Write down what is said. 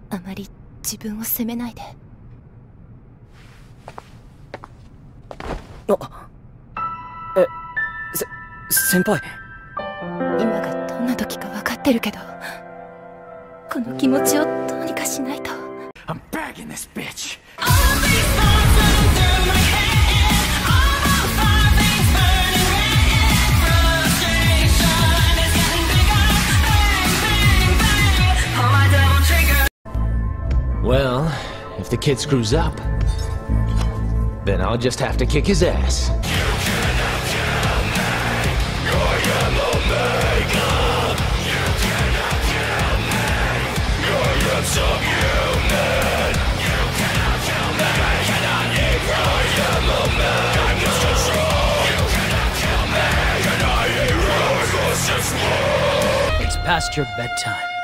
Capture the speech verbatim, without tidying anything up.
あまり自分を責めないで。 あ、え、せ、先輩。 今がどんな時か分かってるけど、この気持ちをどうにかしないと。 I'm bagging this bitch. Well, if the kid screws up, then I'll just have to kick his ass. It's past your bedtime.